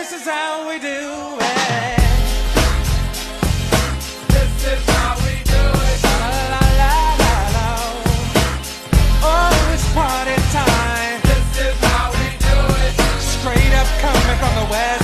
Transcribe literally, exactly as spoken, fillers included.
this is how we do it. This is how we do it. La la la la la. Oh, it's party time. This is how we do it. Straight up coming from the west.